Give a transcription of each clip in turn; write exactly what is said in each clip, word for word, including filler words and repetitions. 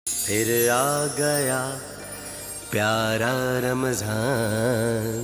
پھر آ گیا پیارا رمضان.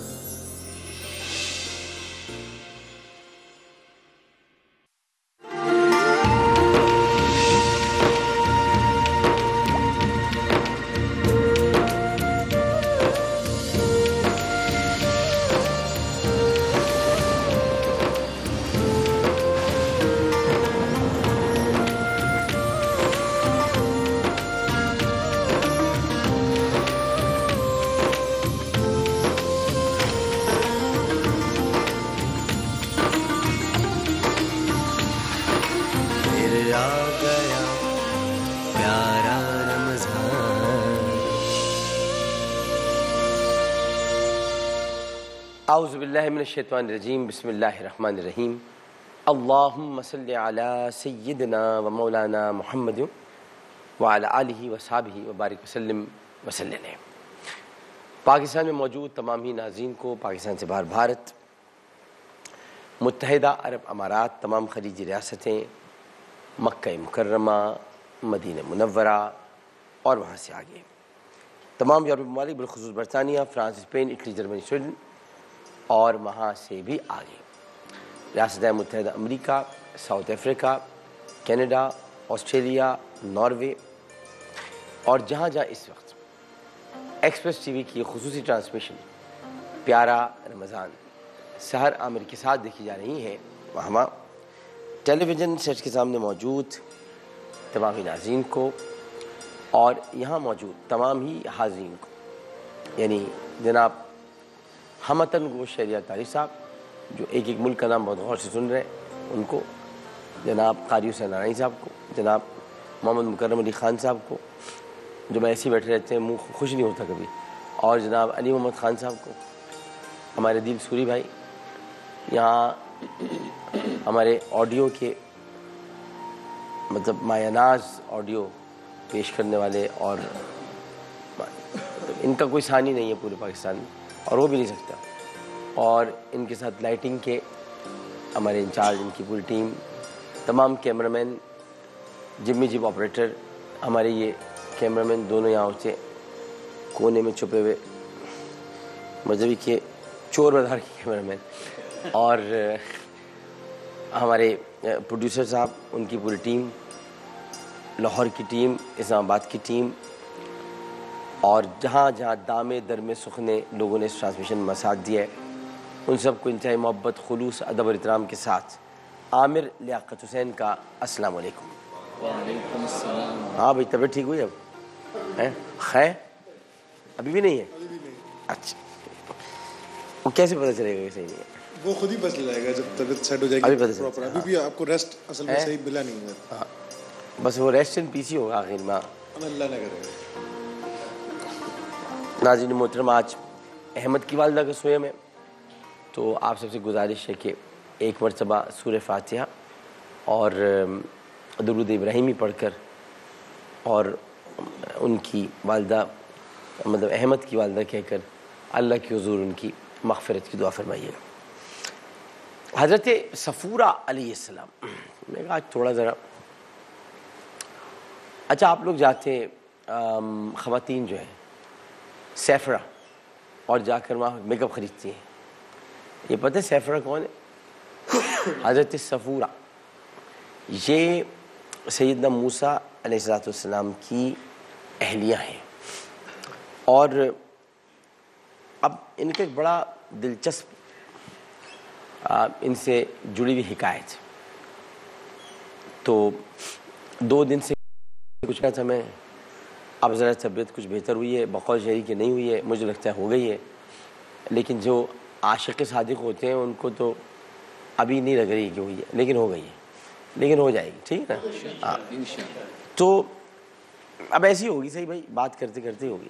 اعوذ باللہ من الشیطان الرجیم. بسم اللہ الرحمن الرحیم. اللہم صلی علی سیدنا و مولانا محمد وعلی آلہ وصحبہ وبارک وسلم وسلم. پاکستان میں موجود تمام ہی ناظرین کو، پاکستان سے باہر بھارت، متحدہ عرب امارات، تمام خلیجی ریاستیں، مکہ مکرمہ، مدینہ منورہ اور وہاں سے آگے تمام یورپی ممالک، بالخصوص برطانیہ، France, Spain, Italy, Germany, Sweden اور وہاں سے بھی آگے ریاستہ متحدہ امریکہ، South Africa, Canada, Australia, Norway اور جہاں جہاں اس وقت ایکسپریس ٹی وی کی خصوصی ٹرانسمیشن پیارا رمضان سحر عامر کے ساتھ دیکھی جا رہی ہے، وہاں ٹیلی ویژن سیٹ کے سامنے موجود تمام ہی ناظرین کو اور یہاں موجود تمام ہی حاضرین کو، یعنی جناب ہمتن گو شہریار طارق صاحب جو ایک ایک ملک کا نام بہت غور سے سن رہے ہیں ان کو، جناب قاری حسین نارائنی صاحب کو، جناب محمد مکرم علی خان صاحب کو جو میں ایسے ہی بیٹھے رہتے ہیں، منہ خوش نہیں ہوتا کبھی، اور جناب علی محمد خان صاحب کو، ہمارے دیپ سوری بھائی، یہاں ہمارے آڈیو کے مطلب مایہ ناز آڈیو پیش کرنے والے، اور ان کا کوئی ثانی نہیں ہے پورے پاکستان میں اور وہ بھی نہیں سکتا، اور ان کے ساتھ لائٹنگ کے ہمارے انچارج، ان کی پوری ٹیم، تمام کیمرہ مین، جمی جب آپریٹر، ہمارے یہ کیمرہ مین دونوں یہاں سے کونے میں چھپے ہوئے مذہبی کے چور بازار کے کیمرہ مین، اور ہمارے پروڈیوسر صاحب، ان کی پوری ٹیم، لاہور کی ٹیم، اسلام آباد کی ٹیم، اور جہاں جہاں دامے درمے سخنے لوگوں نے اس ٹرانسمیشن میں ساتھ دیا ہے، ان سب کو انتہائی محبت، خلوص، ادب اور احترام کے ساتھ عامر لیاقت حسین کا السلام علیکم. وعلیکم السلام. ہاں بھائی، طبیعت ٹھیک ہوئی اب؟ خیر ابھی بھی نہیں ہے؟ اچھا، وہ کیسے پتہ چلے گا کہ صحیح نہیں ہے؟ وہ خود ہی پتہ چل جائے گا جب طبیعت سیٹ ہو جائے ابھی گی پتہ پراپر. چلے ابھی بھی آپ کو ریسٹ اصل میں صحیح ملا نہیں ہے. ہاں، بس وہ ریسٹ ان پیس ہی ہوگا آخر میں. اللہ نہ کرے. ناظرین محترم، آج احمد کی والدہ کا سوئے میں، تو آپ سب سے گزارش ہے کہ ایک مرتبہ سورہ فاتحہ اور درود ابراہیمی پڑھ کر اور ان کی والدہ مطلب احمد کی والدہ کہہ کر اللہ کی حضور ان کی مغفرت کی دعا فرمائیے گا. حضرت صفورہ علیہ السلام، میں نے کہا آج تھوڑا ذرا اچھا آپ لوگ جاتے ہیں، خواتین جو ہیں سیفرا، اور جا کر وہاں میک اپ خریدتی ہیں. یہ پتہ ہے سیفرا کون ہے؟ حضرت صفورہ، یہ سیدنا موسیٰ علیہ السلام کی اہلیہ ہیں. اور اب ان کا ایک بڑا دلچسپ ان سے جڑی ہوئی حکایت. تو دو دن سے کچھ کہا تھا میں، اب ذرا طبیعت کچھ بہتر ہوئی ہے، بقول شہری کی نہیں ہوئی ہے، مجھے لگتا ہے ہو گئی ہے، لیکن جو عاشق صادق ہوتے ہیں ان کو تو ابھی نہیں لگ رہی کہ ہوئی ہے، لیکن ہو گئی ہے، لیکن ہو جائے گی، ٹھیک ہے نا؟ ہاں، تو اب ایسی ہوگی، صحیح بھائی، بات کرتے کرتے ہوگی،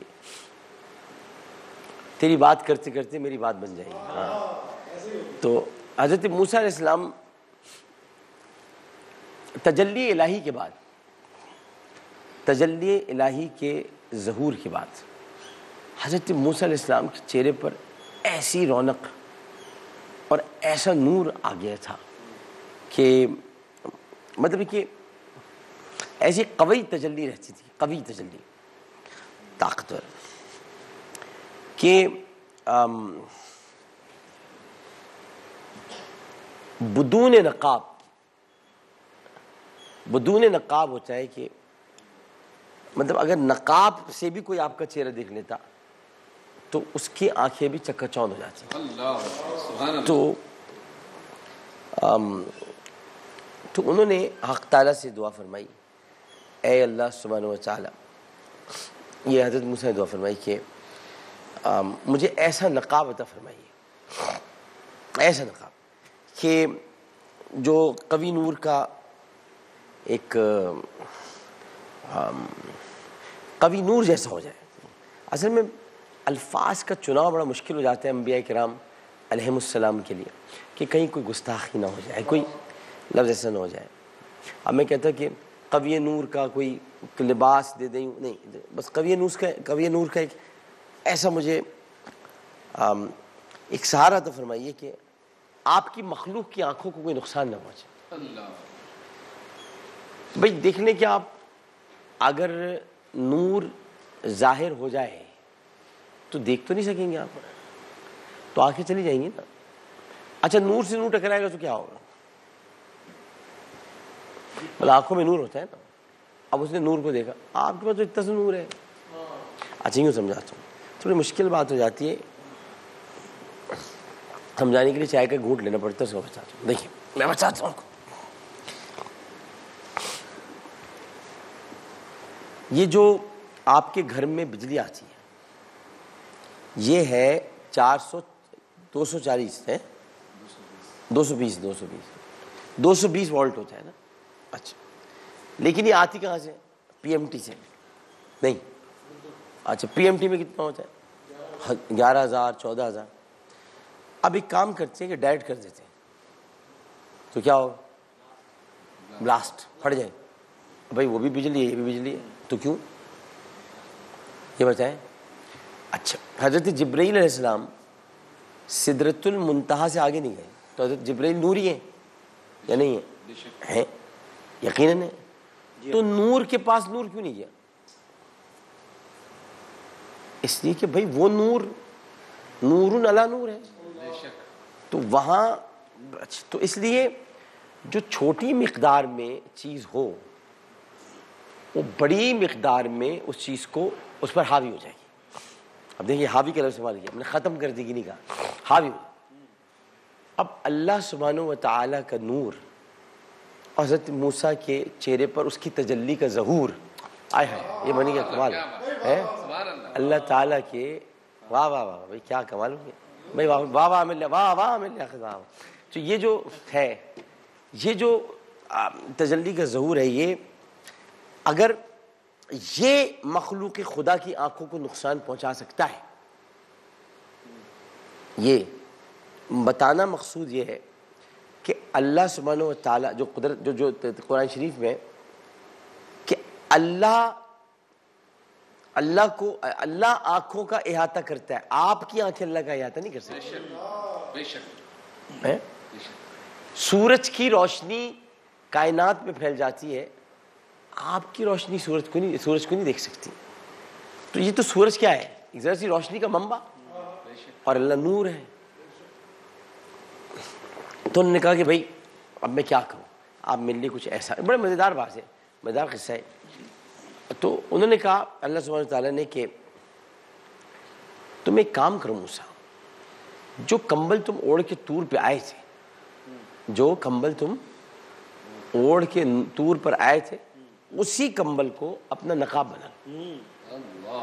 تیری بات کرتے کرتے میری بات بن جائے گی. ہاں، تو حضرت موسیٰ علیہ السلام تجلی الہی کے بعد، تجلی الہی کے ظہور کے بعد حضرت موسیٰ علیہ السلام کے چہرے پر ایسی رونق اور ایسا نور آ گیا تھا کہ مطلب کہ ایسی قوی تجلی رہتی تھی، قوی تجلی، طاقتور، کہ بدون نقاب، بدون نقاب ہوتا ہے کہ مطلب اگر نقاب سے بھی کوئی آپ کا چہرہ دیکھ لیتا تو اس کی آنکھیں بھی چکا چوندھ ہو جاتی. تو تو انہوں نے حق تعالیٰ سے دعا فرمائی، اے اللہ سبحانہ و تعالیٰ، یہ حضرت موسیٰ نے دعا فرمائی کہ مجھے ایسا نقاب عطا فرمائیے، ایسا نقاب کہ جو قوی نور کا ایک قوی نور جیسا ہو جائے. اصل میں الفاظ کا چناؤ بڑا مشکل ہو جاتا ہے انبیاء کرام علیہم السلام کے لیے، کہ کہیں کوئی گستاخی نہ ہو جائے، کوئی لفظ ایسا نہ ہو جائے. اب میں کہتا کہ قوی نور کا کوئی لباس دے دیں، نہیں، بس قوی نور کا قوی نور کا ایک ایسا مجھے ایک سہارا تو فرمائیے کہ آپ کی مخلوق کی آنکھوں کو کوئی نقصان نہ پہنچے. بھئی دیکھ لیں کہ آپ اگر نور ظاہر ہو جائے تو دیکھ تو نہیں سکیں گے آپ، تو آنکھیں چلی جائیں گی نا. اچھا نور سے نور ٹکرائے گا تو کیا ہوگا؟ مطلب آنکھوں میں نور ہوتا ہے نا. اب اس نے نور کو دیکھا، آپ کے پاس تو اتنا سا نور ہے. اچھا یوں سمجھاتا ہوں، تھوڑی مشکل بات ہو جاتی ہے سمجھانے کے لیے، چائے کا گھونٹ لینا پڑتا ہے. اس کو بتاتا ہوں، دیکھیے میں بتاتا ہوں. یہ جو آپ کے گھر میں بجلی آتی ہے یہ ہے چار سو دو سو چالیس ہے دو سو بیس دو سو بیس دو سو بیس وولٹ ہوتا ہے نا. اچھا لیکن یہ آتی کہاں سے؟ پی ایم ٹی سے نہیں. اچھا پی ایم ٹی میں کتنا ہوتا ہے؟ گیارہ ہزار چودہ ہزار. اب ایک کام کرتے ہیں کہ ڈائریکٹ کر دیتے ہیں تو کیا ہوگا؟ بلاسٹ پھٹ جائے. بھائی وہ بھی بجلی ہے یہ بھی بجلی ہے تو کیوں؟ یہ بتائیں. اچھا حضرت جبرائیل علیہ السلام سدرۃ المنتہا سے آگے نہیں گئے تو حضرت جبرائیل نوری ہیں یا نہیں ہیں؟ یقیناً ہے. تو نور کے پاس نور کیوں نہیں گیا؟ اس لیے کہ بھائی وہ نور نور علی نور ہے. تو وہاں تو اس لیے جو چھوٹی مقدار میں چیز ہو وہ بڑی مقدار میں اس چیز کو اس پر حاوی ہو جائے گی. اب دیکھیے حاوی کا لفظ استعمال کیا، ہم نے ختم کر دی کہ نہیں کہا، حاوی ہو. اب اللہ سبحانہ و تعالیٰ کا نور حضرت موسیٰ کے چہرے پر اس کی تجلی کا ظہور آئے ہے، یہ بنی گیا کمال ہے اللہ تعالیٰ کے. واہ واہ واہ بھائی کیا کمال ہو گیا بھائی، واہ واہ واہ مل واہ واہ مل واہ. تو یہ جو ہے یہ جو تجلی کا ظہور ہے، یہ اگر یہ مخلوق خدا کی آنکھوں کو نقصان پہنچا سکتا ہے، یہ بتانا مقصود یہ ہے کہ اللہ سبحانہ و تعالیٰ جو قدرت جو جو قرآن شریف میں کہ اللہ اللہ کو اللہ آنکھوں کا احاطہ کرتا ہے، آپ کی آنکھیں اللہ کا احاطہ نہیں کر سکتی. سورج کی روشنی کائنات میں پھیل جاتی ہے، آپ کی روشنی سورج کو نہیں سورج کو نہیں دیکھ سکتی. تو یہ تو سورج کیا ہے؟ ایک ذرا سی روشنی کا منبع، اور اللہ نور ہے. تو انہوں نے کہا کہ بھائی اب میں کیا کروں، آپ میرے لیے کچھ ایسا. بڑے مزیدار بات ہے، مزیدار قصہ ہے. تو انہوں نے کہا اللہ سبحانہ تعالیٰ نے کہ تم ایک کام کرو موسیٰ، جو کمبل تم اوڑھ کے طور پہ آئے تھے، جو کمبل تم اوڑھ کے طور پر آئے تھے، اسی کمبل کو اپنا نقاب بنا لو.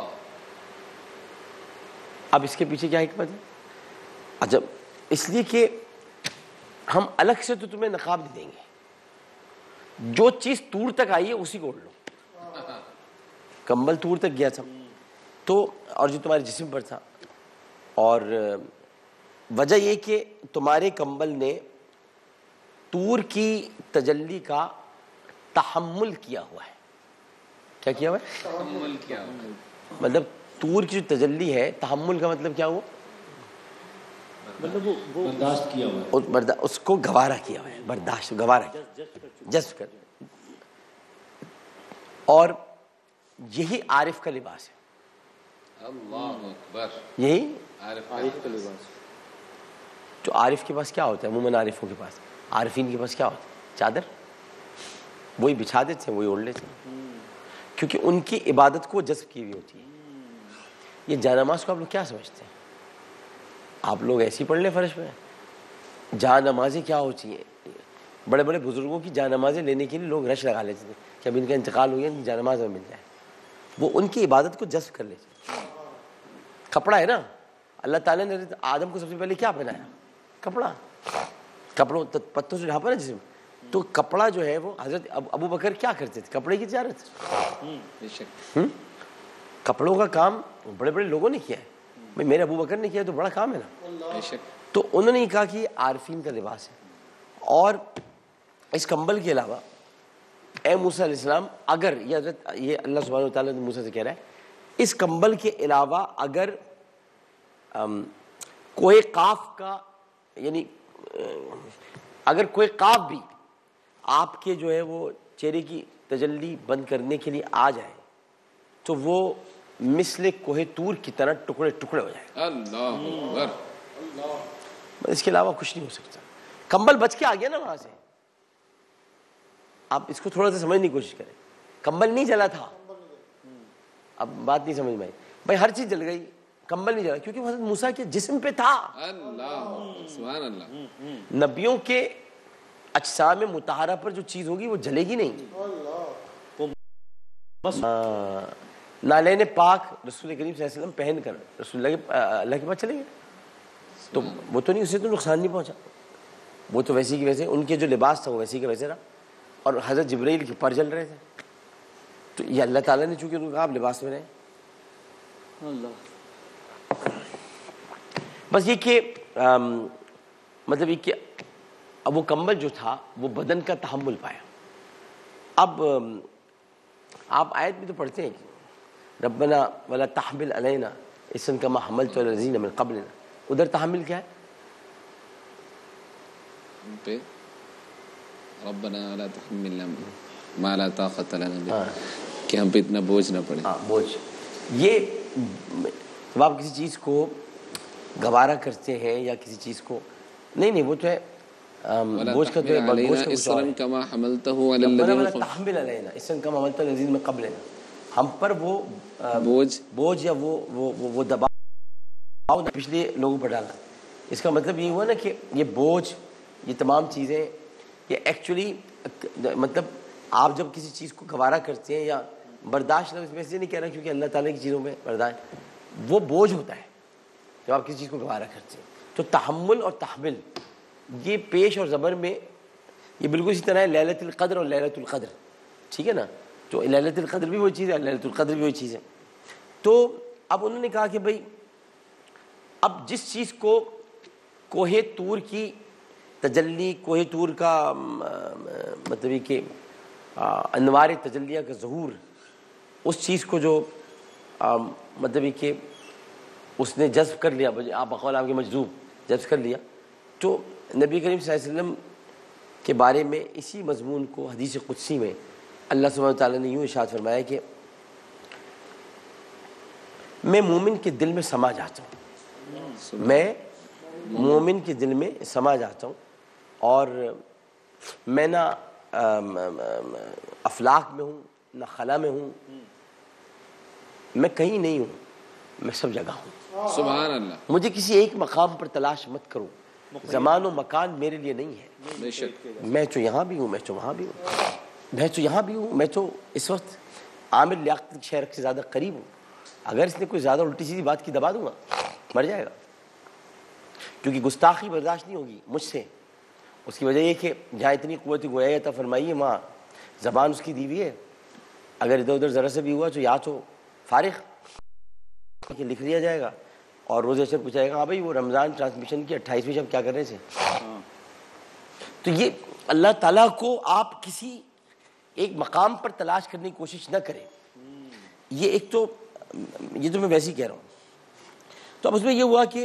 اب اس کے پیچھے کیا حکمت ہے؟ عجب. اس لیے کہ ہم الگ سے تو تمہیں نقاب نہیں دیں گے، جو چیز طور تک آئی ہے اسی کو اوڑھ لو. کمبل طور تک گیا تھا تو، اور جو تمہارے جسم پر تھا، اور وجہ یہ کہ تمہارے کمبل نے طور کی تجلی کا تحمل کیا ہوا ہے. کیا کیا ہوا ہے؟ تحمل کیا ہوا ہے. مطلب طور کی جو تجلی ہے، تحمل کا مطلب کیا ہوا؟ مطلب وہ برداشت کیا ہوا ہے، اس کو گوارا کیا ہوا ہے. برداشت گوارا جذب کر. اور یہی عارف کا لباس ہے. اللہ اکبر. یہی عارف عارف کا لباس. تو عارف کے پاس کیا ہوتا ہے؟ عموماً عارفوں کے پاس، عارفین کے پاس کیا ہوتا ہے؟ چادر. وہی بچھا دیتے ہیں، وہی اوڑھ لیتے ہیں، کیونکہ ان کی عبادت کو جذب کی ہوئی ہوتی ہے. یہ جانماز کو آپ لوگ کیا سمجھتے ہیں؟ آپ لوگ ایسی پڑھ لیں فرش میں. جانمازیں کیا ہوتی ہیں؟ بڑے بڑے بزرگوں کی جانمازیں لینے کے لیے لوگ رش لگا لیتے تھے کہ اب ان کا انتقال ہو گیا، جانماز میں مل جائے. وہ ان کی عبادت کو جذب کر لیتے. کپڑا ہے نا، اللہ تعالیٰ نے آدم کو سب سے پہلے کیا پہنایا؟ کپڑا. کپڑوں پتوں سے ڈھانپا نا جسم. تو کپڑا جو ہے وہ حضرت ابو بکر کیا کرتے تھے؟ کپڑے کی تجارت. کپڑوں کا کام بڑے بڑے لوگوں نے کیا ہے. بھائی میرے ابو بکر نے کیا تو بڑا کام ہے نا. تو انہوں نے کہا کہ یہ عارفین کا لباس ہے. اور اس کمبل کے علاوہ اے موسیٰ علیہ السلام، اگر یہ حضرت یہ اللہ سبحانہ وتعالیٰ نے موسیٰ سے کہہ رہا ہے، اس کمبل کے علاوہ اگر کوئی قاف کا یعنی اگر کوئی قاف بھی آپ کے جو ہے وہ چہرے کی تجلی بند کرنے کے لیے آ جائے تو وہ مثل کوہ طور کی طرح ٹکڑے ٹکڑے ہو جائے. اللہ اکبر. اس کے علاوہ کچھ نہیں ہو سکتا. کمبل بچ کے آ گیا نا وہاں سے. آپ اس کو تھوڑا سا سمجھنے کی کوشش کریں. کمبل نہیں جلا تھا. اب بات نہیں سمجھ میں آئی. بھائی ہر چیز جل گئی، کمبل نہیں جلا کیونکہ وہ حضرت موسیٰ کے جسم پہ تھا. اللہ سبحان اللہ. نبیوں کے اجسام مطہرہ پر جو چیز ہوگی وہ جلے گی نہیں. نالین پاک رسول کریم صلی اللہ علیہ وسلم پہن کر رسول اللہ کے اللہ کے پاس چلے گئے تو وہ تو نہیں، اسے تو نقصان نہیں پہنچا. وہ تو ویسے کی ویسے، ان کے جو لباس تھا وہ ویسے کے ویسے رہا. اور حضرت جبرائیل کے پر جل رہے تھے. تو یہ اللہ تعالیٰ نے چونکہ ان کو کہا آپ لباس میں رہیں. بس یہ کہ مطلب یہ کہ اب وہ کمبل جو تھا وہ بدن کا تحمل پایا. اب آپ آیت بھی تو پڑھتے ہیں کہ ربنا ولا تحمل علینا اسن کما حملت علی الذین من قبلنا. ادھر تحمل کیا ہے؟ پہ ربنا ولا تحملنا ما لا طاقت لنا به، کہ ہم پہ اتنا بوجھ نہ پڑے. ہاں بوجھ. یہ جب آپ کسی چیز کو گوارا کرتے ہیں یا کسی چیز کو نہیں نہیں وہ تو ہے بوجھ کا تو ہے. بوجھ کا اسرا کما حملتہ علی ربنا الذین ولا تحمل علینا اسن کما حملت علی الذین من قبلنا. ہم پر وہ بوجھ بوجھ یا وہ وہ وہ دباؤ پچھلے لوگوں پر ڈالا. اس کا مطلب یہ ہوا نا کہ یہ بوجھ، یہ تمام چیزیں یہ ایکچولی مطلب آپ جب کسی چیز کو گوارا کرتے ہیں یا برداشت، لفظ میں سے نہیں کہہ رہا کیونکہ اللہ تعالیٰ کی چیزوں میں برداشت وہ بوجھ ہوتا ہے جب آپ کسی چیز کو گوارا کرتے ہیں. تو تحمل اور تحمل یہ پیش اور زبر میں یہ بالکل اسی طرح ہے لیلۃ القدر اور لیلۃ القدر. ٹھیک ہے نا؟ تو لیلۃ القدر بھی وہی چیز ہے، لیلۃ القدر بھی وہی چیز ہے. تو اب انہوں نے کہا کہ بھائی اب جس چیز کو کوہ طور کی تجلی، کوہ طور کا مطلب یہ کہ انوار تجلیہ کا ظہور، اس چیز کو جو مطلب یہ کہ اس نے جذب کر لیا، آپ بقول آپ کے مجذوب جذب کر لیا، تو نبی کریم صلی اللہ علیہ وسلم کے بارے میں اسی مضمون کو حدیث قدسی میں اللہ سبحانہ وتعالیٰ نے یوں ارشاد فرمایا کہ میں مومن کے دل میں سما جاتا ہوں، میں مومن کے دل میں سما جاتا ہوں، اور میں نہ افلاق میں ہوں نہ خلا میں ہوں، میں کہیں نہیں ہوں، میں سب جگہ ہوں. سبحان اللہ. مجھے کسی ایک مقام پر تلاش مت کرو، زمان و مکان میرے لیے نہیں ہے. بے شک میں تو یہاں بھی ہوں، میں تو وہاں بھی ہوں، میں تو یہاں بھی ہوں، میں تو اس وقت عامر لیاقت شہر سے زیادہ قریب ہوں. اگر اس نے کوئی زیادہ الٹی سیدھی بات کی دبا دوں گا، مر جائے گا، کیونکہ گستاخی برداشت نہیں ہوگی مجھ سے. اس کی وجہ یہ کہ جہاں اتنی قوت گویا عطا فرمائی ہے وہاں زبان اس کی دی ہوئی ہے. اگر ادھر ادھر ذرا سے بھی ہوا تو یا تو فارغ کہ لکھ لیا جائے گا اور روز اشر پوچھائے گا ہاں بھائی وہ رمضان ٹرانسمیشن کی اٹھائیسویں شب کیا کر رہے تھے. تو یہ اللہ تعالیٰ کو آپ کسی ایک مقام پر تلاش کرنے کی کوشش نہ کریں. یہ ایک تو یہ تو میں ویسے ہی کہہ رہا ہوں. تو اب اس میں یہ ہوا کہ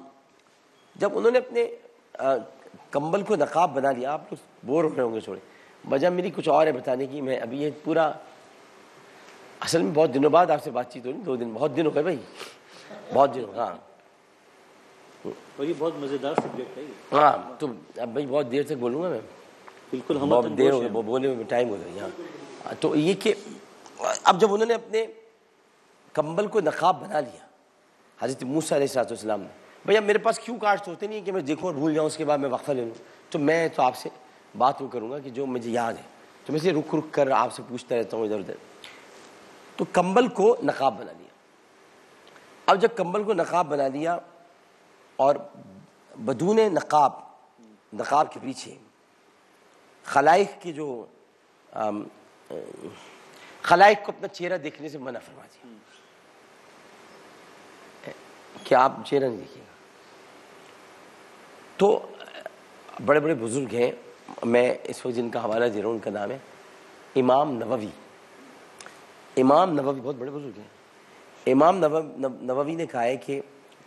جب انہوں نے اپنے کمبل کو نقاب بنا لیا، آپ لوگ بور ہو رہے ہوں گے تھوڑے، وجہ میری کچھ اور ہے بتانے کی. میں ابھی یہ پورا اصل میں بہت دنوں بعد آپ سے بات چیت ہو رہی, دو دن بہت دن ہو گئے بھائی, بہت دن ہو. ہاں اور یہ بہت مزیدار سبجیکٹ ہے. ہاں تو اب بھائی بہت دیر تک بولوں گا میں, بالکل ہم بہت دیر ہو گئی بولے میں, ٹائم ہو گئی. ہاں تو یہ کہ اب جب انہوں نے اپنے کمبل کو نقاب بنا لیا حضرت موسیٰ علیہ السلام نے, بھیا میرے پاس کیوں کارڈس ہوتے نہیں کہ میں دیکھوں بھول جاؤں اس کے بعد میں وقفہ لے لوں, تو میں تو آپ سے بات وہ کروں گا کہ جو مجھے یاد ہے, تو میں سے رک رک کر آپ سے پوچھتا رہتا ہوں ادھر ادھر. تو کمبل کو نقاب بنا لیا. اب جب کمبل کو نقاب بنا لیا اور بدون نقاب, نقاب کے پیچھے خلائق کی جو خلائق کو اپنا چہرہ دیکھنے سے منع فرما دیا کہ آپ چہرہ نہیں دیکھیے گا. تو بڑے بڑے بزرگ ہیں, میں اس وقت جن کا حوالہ دے رہا ہوں ان کا نام ہے امام نووی. امام نووی بہت بڑے بزرگ ہیں. امام نووی نے کہا ہے کہ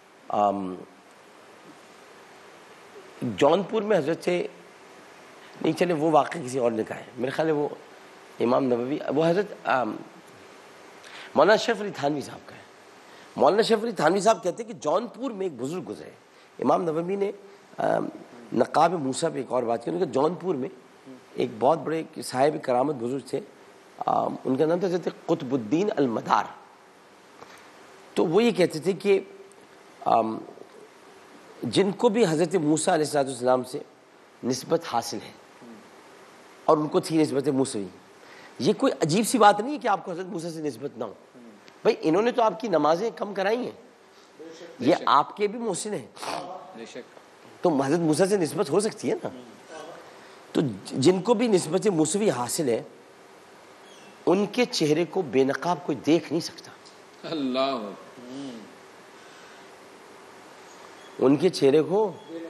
جونپور میں حضرت سے نہیں چلے, وہ واقعہ کسی اور نے کہا ہے, میرے خیال ہے وہ امام نووی وہ حضرت مولانا اشرف علی تھانوی صاحب کا ہے. مولانا اشرف علی تھانوی صاحب کہتے ہیں کہ جونپور میں ایک بزرگ گزرے. امام نووی نے نقاب موسیٰ پہ ایک اور بات کی. انہوں نے کہا جونپور میں ایک بہت بڑے صاحب کرامت بزرگ تھے, ان کا نام تھا حضرت قطب الدین المدار. تو وہ یہ کہتے تھے کہ جن کو بھی حضرت موسیٰ علیہ السلام سے نسبت حاصل ہے اور ان کو تھی نسبت موسوی, یہ کوئی عجیب سی بات نہیں ہے کہ آپ کو حضرت موسیٰ سے نسبت نہ ہو. بھائی انہوں نے تو آپ کی نمازیں کم کرائی ہیں, یہ آپ کے بھی محسن ہیں, تو حضرت موسیٰ سے نسبت ہو سکتی ہے نا. تو جن کو بھی نسبت موسوی حاصل ہے ان کے چہرے کو بے نقاب کوئی دیکھ نہیں سکتا. اللہ ان کے چہرے کو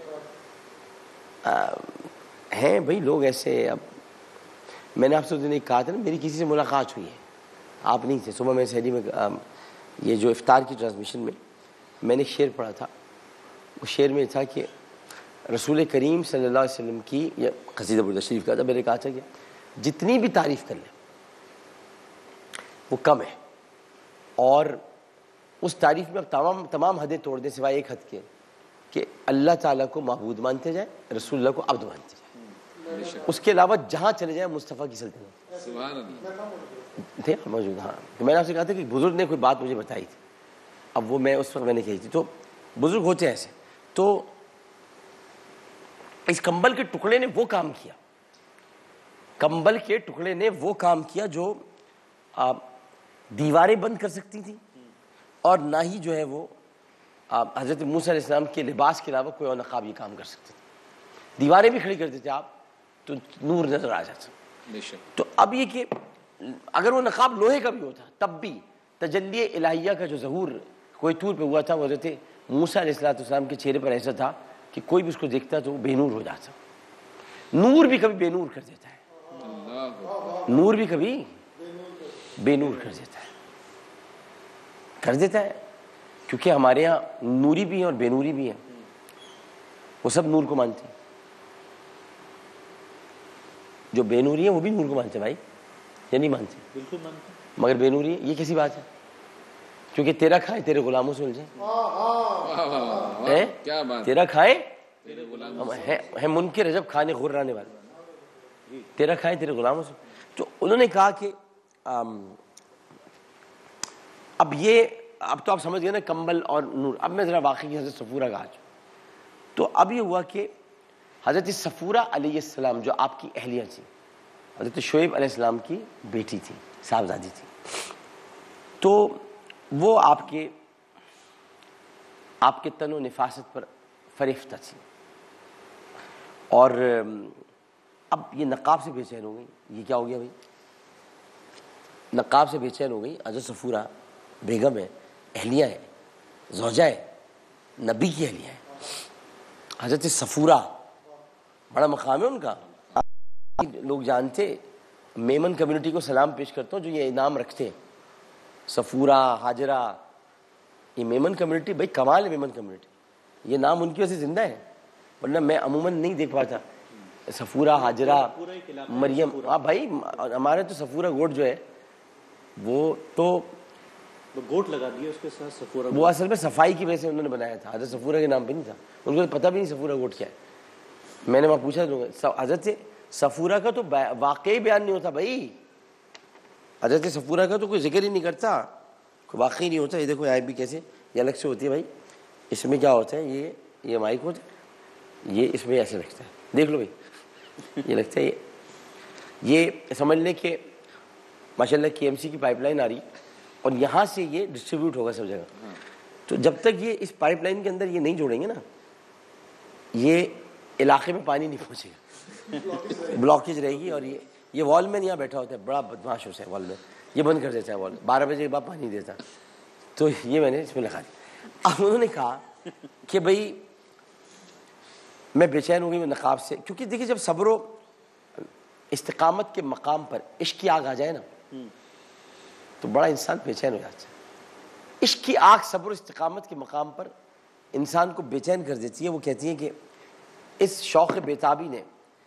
ہیں بھائی لوگ ایسے. اب میں نے آپ سے دن ایک کہا تھا نا, میری کسی سے ملاقات ہوئی ہے, آپ نہیں تھے. صبح میں سحری میں یہ جو افطار کی ٹرانسمیشن میں میں نے شعر پڑھا تھا. اس شعر میں تھا کہ رسول کریم صلی اللہ علیہ وسلم کی, یہ قصیدہ برد شریف کا تھا, میں نے کہا تھا کہ جتنی بھی تعریف کر لیں وہ کم ہے, اور اس تعریف میں اب تمام تمام حدیں توڑ دیں سوائے ایک حد کے کہ اللہ تعالیٰ کو معبود مانتے جائیں, رسول اللہ کو عبد مانتے جائیں. اس کے علاوہ جہاں چلے جائیں مصطفیٰ کی سلطنت. سبحان اللہ. تھے موجود. ہاں تو میں نے آپ سے کہا تھا کہ بزرگ نے کوئی بات مجھے بتائی تھی, اب وہ میں اس وقت میں نے کہی تھی. تو بزرگ ہوتے ایسے. تو اس کمبل کے ٹکڑے نے وہ کام کیا, کمبل کے ٹکڑے نے وہ کام کیا جو دیواریں بند کر سکتی تھی, اور نہ ہی جو ہے وہ حضرت موسیٰ علیہ السلام کے لباس کے علاوہ کوئی اور نقاب یہ کام کر سکتے تھے. دیواریں بھی کھڑی کر دیتے آپ تو نور نظر آ جاتا. تو اب یہ کہ اگر وہ نقاب لوہے کا بھی ہوتا تب بھی تجلی الہیہ کا جو ظہور کوئی طور پہ ہوا تھا وہ حضرت موسیٰ علیہ السلام کے چہرے پر ایسا تھا کہ کوئی بھی اس کو دیکھتا تو وہ بے نور ہو جاتا. نور بھی کبھی بے نور کر دیتا ہے, نور بھی کبھی بے نور کر دیتا ہے کر دیتا ہے کیونکہ ہمارے ہاں نوری بھی ہیں اور بے نوری بھی ہیں. وہ سب نور کو مانتے ہیں. جو بے نوری ہیں وہ بھی نور کو مانتے ہیں بھائی, یا نہیں مانتے؟ بالکل مانتے. مگر بے نوری یہ کیسی بات ہے؟ کیونکہ تیرا کھائے تیرے غلاموں سے الجھے. کیا بات, تیرا کھائے تیرے غلام ہے منکر ہے جب کھانے غرانے والے, تیرا کھائے تیرے غلاموں سے. تو انہوں نے کہا کہ اب یہ اب تو آپ سمجھ گئے نا کمبل اور نور. اب میں ذرا واقعی حضرت صفورہ کا آج. تو اب یہ ہوا کہ حضرت صفورہ علیہ السلام جو آپ کی اہلیہ تھی, حضرت شعیب علیہ السلام کی بیٹی تھی, صاحبزادی تھی, تو وہ آپ کے آپ کے تن و نفاست پر فریفتہ تھی, اور اب یہ نقاب سے بے چین ہو گئی. یہ کیا ہو گیا بھائی؟ نقاب سے بے چین ہو گئی. حضرت صفورہ بیگم ہے, اہلیہ ہے, زوجہ ہے, نبی کی اہلیہ ہے. حضرت صفورہ بڑا مقام ہے ان کا. لوگ جانتے, میمن کمیونٹی کو سلام پیش کرتا ہوں جو یہ نام رکھتے ہیں, صفورہ, حاجرہ, یہ میمن کمیونٹی بھائی کمال ہے. میمن کمیونٹی یہ نام ان کی وجہ سے زندہ ہے, ورنہ میں عموماً نہیں دیکھ پاتا. صفورہ، حاجرہ، مریم. ہاں بھائی ہمارے تو صفورہ گوٹ جو ہے وہ تو گوٹ لگا دیا اس کے ساتھ صفورہ. وہ اصل میں صفائی کی وجہ سے انہوں نے بنایا تھا. حضرت صفورہ کے نام پہ نہیں تھا. ان کو پتہ بھی نہیں صفورہ گوٹ کیا ہے. میں نے وہاں پوچھا حضرت صفورہ کا تو واقعی بیان نہیں ہوتا بھائی. حضرت صفورہ کا تو کوئی ذکر ہی نہیں کرتا, کوئی واقعی نہیں ہوتا. یہ دیکھو آئے بھی کیسے یہ الگ سے ہوتی ہے بھائی. اس میں کیا ہوتا ہے, یہ یہ مائک ہوتا ہے, یہ اس میں ایسے لگتا ہے, دیکھ لو بھائی یہ لگتا ہے. یہ یہ سمجھ لیں کہ ماشاء اللہ کے ایم سی کی پائپ لائن آ رہی اور یہاں سے یہ ڈسٹریبیوٹ ہوگا سب جگہ. تو جب تک یہ اس پائپ لائن کے اندر یہ نہیں جوڑیں گے نا, یہ علاقے میں پانی نہیں پہنچے گا, بلاکیج رہے گی. اور یہ یہ وال مین یہاں بیٹھا ہوتا ہے, بڑا بدماش ہوتا ہے وال مین, یہ بند کر دیتا ہے وال, بارہ بجے کے بعد پانی دیتا. تو یہ میں نے اس میں لگا دیا. اب انہوں نے کہا کہ بھائی میں بے چین ہو گئی نقاب سے, کیونکہ دیکھیے جب صبر و استقامت کے مقام پر عشق کی آگ آ جائے نا تو بڑا انسان بے چین ہو جاتا ہے. عشق کی آگ صبر و استقامت کے مقام پر انسان کو بے چین کر دیتی ہے. وہ کہتی ہیں کہ اس شوق بیتابی نے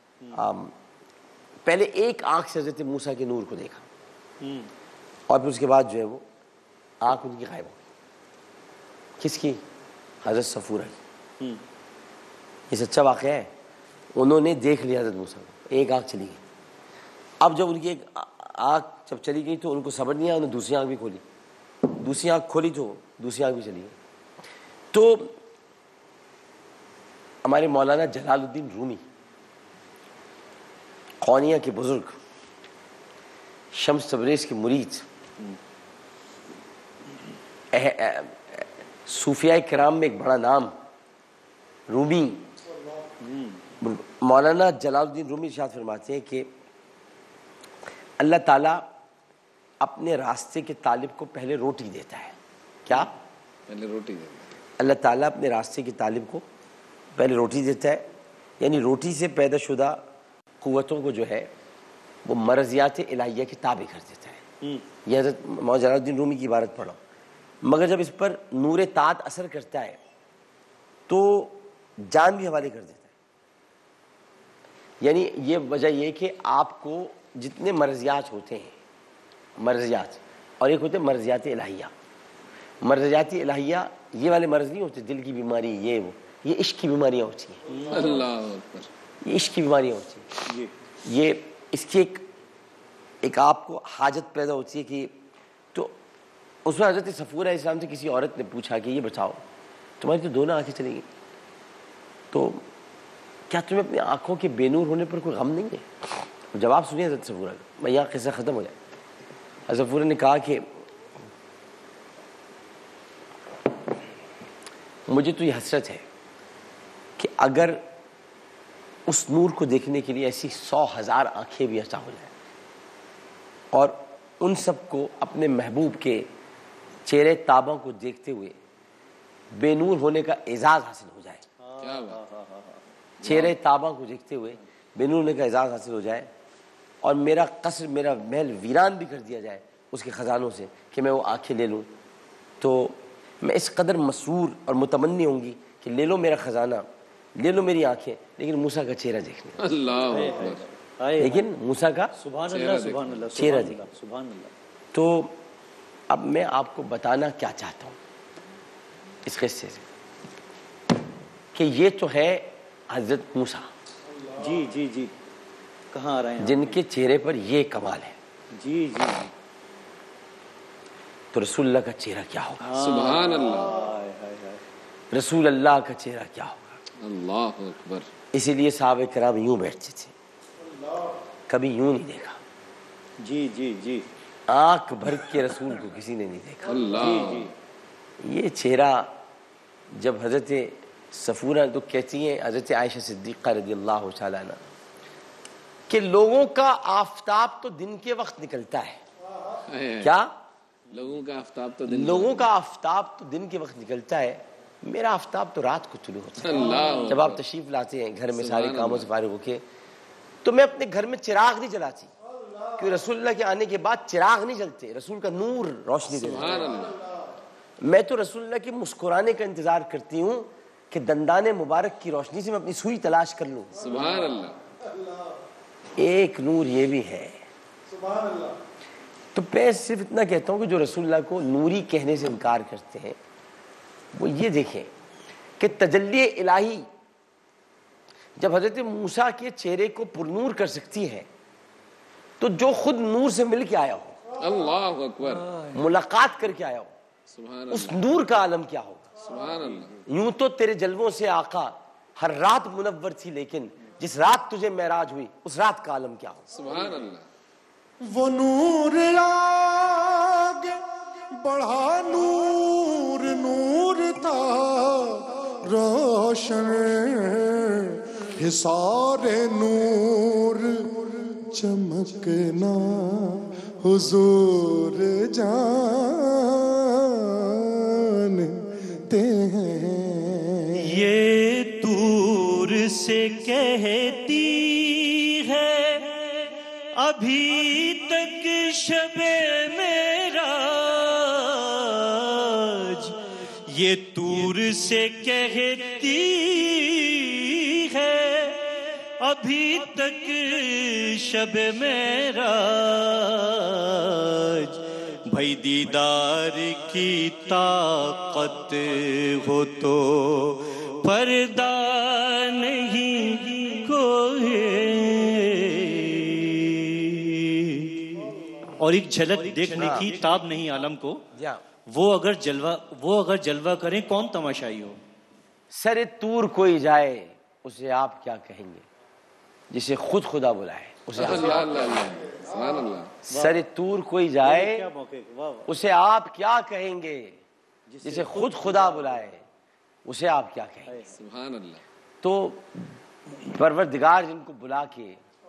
پہلے ایک آنکھ سے حضرت موسیٰ کے نور کو دیکھا اور پھر اس کے بعد جو ہے وہ آنکھ ان کی غائب ہو گئی. کس کی؟ حضرت صفورہ کی. یہ سچا واقعہ ہے. انہوں نے دیکھ لیا حضرت موسیٰ کو, ایک آنکھ چلی گئی. اب جب ان کی ایک آنکھ جب چلی گئی تو ان کو صبر نہیں آیا, انہوں نے دوسری آنکھ بھی کھولی. دوسری آنکھ کھولی تو دوسری آنکھ بھی چلی گئی. تو ہمارے مولانا جلال الدین رومی قونیہ کے بزرگ, شمس تبریز کے مرید, صوفیاء کرام میں ایک بڑا نام رومی, مولانا جلال الدین رومی ارشاد فرماتے ہیں کہ اللہ تعالیٰ اپنے راستے کے طالب کو پہلے روٹی دیتا ہے. کیا؟ پہلے روٹی دیتا ہے. اللہ تعالیٰ اپنے راستے کے طالب کو پہلے روٹی دیتا ہے, یعنی روٹی سے پیدا شدہ قوتوں کو جو ہے وہ مرضیات الہیہ کے تابع کر دیتا ہے. یہ حضرت مولانا جلال الدین رومی کی عبارت پڑھو. مگر جب اس پر نور طاعت اثر کرتا ہے تو جان بھی حوالے کر دیتا ہے. یعنی یہ وجہ یہ کہ آپ کو جتنے مرضیات ہوتے ہیں, مرضیات اور ایک ہوتے ہیں مرضیات الہیہ. مرضیات الہیہ یہ والے مرض نہیں ہوتے, دل کی بیماری یہ وہ, یہ عشق کی بیماریاں ہوتی ہیں. اللہ اکبر. یہ عشق کی بیماریاں ہوتی ہیں. یہ اس کی ایک ایک آپ کو حاجت پیدا ہوتی ہے کہ تو اس میں حضرت صفورہ علیہ السلام سے کسی عورت نے پوچھا کہ یہ بتاؤ تمہاری تو دونوں آنکھیں چلی گئی, تو کیا تمہیں اپنی آنکھوں کے بے نور ہونے پر کوئی غم نہیں ہے؟ جواب سنیے حضرت صفورہ کا, میں یہاں قصہ ختم ہو جائے. حضرت صفورہ نے کہا کہ مجھے تو یہ حسرت ہے کہ اگر اس نور کو دیکھنے کے لیے ایسی سو ہزار آنکھیں بھی عطا ہو جائیں اور ان سب کو اپنے محبوب کے چہرے تاباں کو دیکھتے ہوئے بے نور ہونے کا اعزاز حاصل ہو جائے. کیا بات. چہرے تاباں کو دیکھتے ہوئے بے نور ہونے کا اعزاز حاصل ہو جائے اور میرا قصر, میرا محل ویران بھی کر دیا جائے اس کے خزانوں سے کہ میں وہ آنکھیں لے لوں, تو میں اس قدر مسرور اور متمنی ہوں گی کہ لے لو میرا خزانہ, لے لو میری آنکھیں, لیکن موسیٰ کا چہرہ دیکھنے. اللہ اکبر. لیکن موسیٰ کا سبحان اللہ سبحان اللہ چہرہ سبحان دیکھ. اللہ سبحان اللہ. تو اب میں آپ کو بتانا کیا چاہتا ہوں اس قصے سے کہ یہ تو ہے حضرت موسیٰ جی جی جی کہاں آ رہے ہیں جن کے چہرے پر یہ کمال ہے. جی جی تو رسول اللہ کا چہرہ کیا ہوگا؟ سبحان اللہ. ہائے ہائے ہائے. رسول اللہ کا چہرہ کیا ہوگا؟ اللہ اکبر. اسی لیے صحابہ کرام یوں بیٹھتے تھے, کبھی یوں نہیں دیکھا. جی جی جی آنکھ بھر کے رسول کو کسی نے نہیں دیکھا. اللہ. یہ چہرہ جب حضرت صفورہ تو کہتی ہیں حضرت عائشہ صدیقہ رضی اللہ تعالیٰ عنہ کہ لوگوں کا آفتاب تو دن کے وقت نکلتا ہے. کیا؟ لوگوں کا آفتاب تو دن لوگوں کا آفتاب تو دن کے وقت نکلتا ہے, میرا آفتاب تو رات کو طلوع ہوتا ہے. اللہ. جب آپ تشریف لاتے ہیں گھر میں سارے کاموں سے فارغ ہو کے, تو میں اپنے گھر میں چراغ نہیں جلاتی, کیونکہ رسول اللہ کے آنے کے بعد چراغ نہیں جلتے, رسول کا نور روشنی دیتا سبحان ہے. اللہ. میں تو رسول اللہ کے مسکرانے کا انتظار کرتی ہوں کہ دندان مبارک کی روشنی سے میں اپنی سوئی تلاش کر لوں. سبحان اللہ. ایک نور یہ بھی ہے. تو میں صرف اتنا کہتا ہوں کہ جو رسول اللہ کو نوری کہنے سے انکار کرتے ہیں وہ یہ دیکھیں کہ تجلی الہی جب حضرت موسیٰ کے چہرے کو پرنور کر سکتی ہے تو جو خود نور سے مل کے آیا ہو, اللہ اکبر, ملاقات کر کے آیا ہو, سبحان اس نور کا عالم کیا ہوگا. سبحان اللہ. یوں تو تیرے جلووں سے آقا ہر رات منور تھی, لیکن جس رات تجھے معراج ہوئی اس رات کا عالم کیا ہوگا. سبحان اللہ. وہ نور آگے بڑھا نور نور تھا روشن حصار نور چمکنا حضور جانتے ہیں. یہ دور سے کہتی ہے ابھی تک شب معراج, یہ دور سے کہتی ہے ابھی تک شب معراج. بھائی دیدار کی طاقت ہو تو پردہ نہیں کوئی. اور ایک جھلک دیکھنے کی تاب نہیں عالم کو, وہ اگر جلوہ وہ اگر جلوہ کریں کون تماشائی ہو. سر طور کوئی جائے اسے آپ کیا کہیں گے, جسے خود خدا بلائے اسے آپ. اللہ اللہ اللہ. سبحان اللہ. سر طور کوئی جائے کیا موقع, واہ واہ. اسے آپ کیا کہیں گے, جسے خود خدا بلائے اسے آپ کیا کہیں گے. سبحان اللہ. تو پروردگار جن کو بلا کے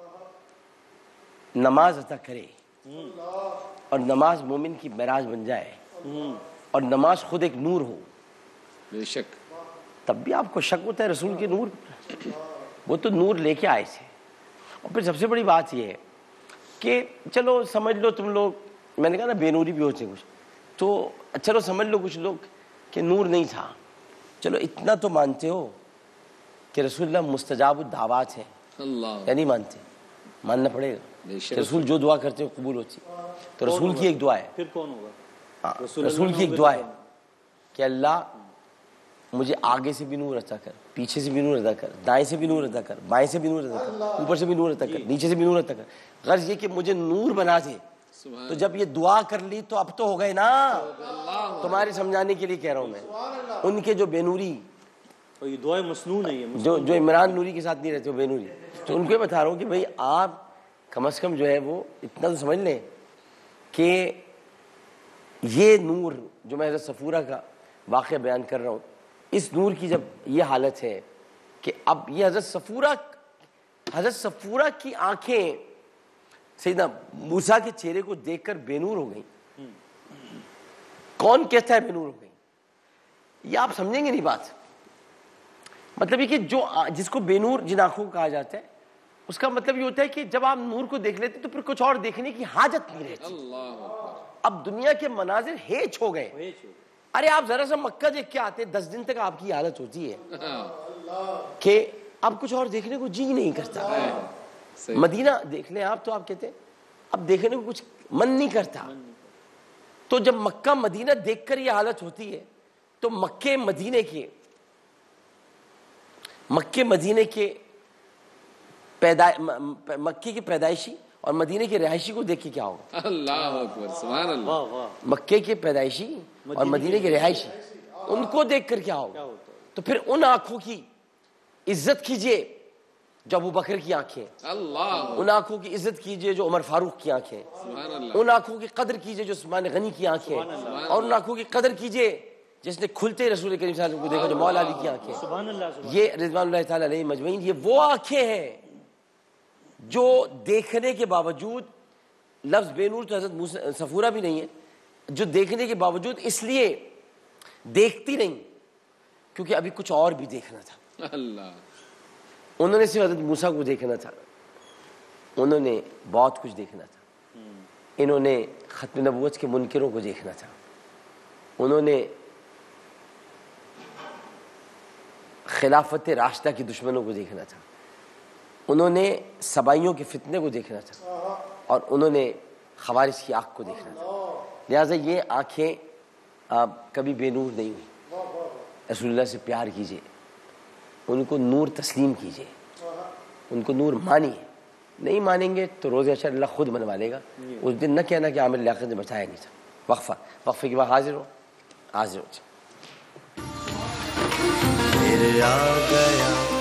نماز عطا کرے اور نماز مومن کی معراج بن جائے اور نماز خود ایک نور ہو, بے شک تب بھی آپ کو شک ہوتا ہے رسول کے نور. وہ تو نور لے کے آئے تھے. اور پھر سب سے بڑی بات یہ ہے کہ چلو سمجھ لو تم لوگ, میں نے کہا نا بے نوری بھی ہوتے ہیں کچھ, تو چلو سمجھ لو کچھ لوگ کہ نور نہیں تھا. چلو اتنا تو مانتے ہو کہ رسول اللہ مستجاب الدعوات ہیں, اللہ. یا نہیں مانتے؟ ماننا پڑے گا. رسول جو دعا کرتے ہیں قبول ہوتی. تو رسول کی ایک دعا ہے, پھر کون ہوگا؟ رسول کی ایک دعا ہے کہ اللہ مجھے آگے سے بھی نور عطا کر, پیچھے سے بھی نور عطا کر, دائیں سے بھی نور عطا کر, بائیں سے بھی نور عطا کر, اوپر سے بھی نور عطا کر, نیچے سے بھی نور عطا کر. غرض یہ کہ مجھے نور بنا دے. تو جب یہ دعا کر لی تو اب تو ہو گئے نا. تمہارے سمجھانے کے لیے کہہ رہا ہوں میں, ان کے جو بے نوری, اور یہ دعائیں مسنون ہیں, یہ جو جو عمران نوری کے ساتھ نہیں رہتے وہ بے نوری, تو ان کو یہ بتا رہا ہوں کہ بھئی آپ کم از کم جو ہے وہ اتنا تو سمجھ لیں کہ یہ نور جو میں حضرت صفورہ کا واقعہ بیان کر رہا ہوں, اس نور کی جب یہ حالت ہے کہ اب یہ حضرت صفورہ حضرت صفورہ کی آنکھیں سیدنا موسیٰ کے چہرے کو دیکھ کر بے نور ہو گئیں. کون کہتا ہے بے نور ہو گئیں؟ یہ آپ سمجھیں گے نہیں بات. مطلب یہ کہ جو جس کو بے نور جن آنکھوں کو کہا جاتا ہے, اس کا مطلب یہ ہوتا ہے کہ جب آپ نور کو دیکھ لیتے تو پھر کچھ اور دیکھنے کی حاجت نہیں رہتی. اب دنیا کے مناظر ہیچ ہو گئے. ارے آپ ذرا سا مکہ دیکھ کے آتے, دس دن تک آپ کی حالت ہوتی ہے کہ اب کچھ اور دیکھنے کو جی نہیں کرتا. مدینہ دیکھ لیں آپ تو آپ کہتے ہیں اب دیکھنے کو کچھ من نہیں کرتا. تو جب مکہ مدینہ دیکھ کر یہ حالت ہوتی ہے تو مکے مدینے کے مکے مدینے کے پیدا مکے کے پیدائشی اور مدینے کے رہائشی کو دیکھ کے کیا ہوگا؟ اللہ اکبر. سبحان اللہ. مکے کے پیدائشی اور مدینے کے رہائشی, ان کو دیکھ کر کیا ہوگا؟ تو پھر ان آنکھوں کی عزت کیجئے جو ابو بکر کی آنکھیں, اللہ. ان آنکھوں کی عزت کیجئے جو عمر فاروق کی آنکھیں, ان آنکھوں کی قدر کیجئے جو عثمان غنی کی آنکھیں, اور ان آنکھوں کی قدر کیجئے جس نے کھلتے رسول کریم صلی اللہ علیہ وسلم کو دیکھا جو مولا علی کی آنکھیں. سبحان اللہ. یہ رضوان اللہ تعالیٰ علیہ مجمعین, یہ وہ آنکھیں ہیں جو دیکھنے کے باوجود, لفظ بے نور تو حضرت صفورہ بھی نہیں ہے, جو دیکھنے کے باوجود اس لیے دیکھتی نہیں کیونکہ ابھی کچھ اور بھی دیکھنا تھا. اللہ. انہوں نے صرف حضرت موسیٰ کو دیکھنا تھا, انہوں نے بہت کچھ دیکھنا تھا. انہوں نے ختم نبوت کے منکروں کو دیکھنا تھا, انہوں نے خلافت راشدہ کے دشمنوں کو دیکھنا تھا, انہوں نے سبائیوں کے فتنے کو دیکھنا تھا اور انہوں نے خوارج کی آنکھ کو دیکھنا تھا، لہٰذا یہ آنکھیں آپ کبھی بے نور نہیں ہوئی. رسول اللہ سے پیار کیجئے، ان کو نور تسلیم کیجئے، ان کو نور مانیے. نہیں مانیں گے تو روز حشر اللہ خود منوا لے گا. اس دن نہ کہنا کہ عامر لیاقت نے بتایا نہیں تھا. وقفہ وقفے کے بعد حاضر ہو حاضر ہو پھر آ گیا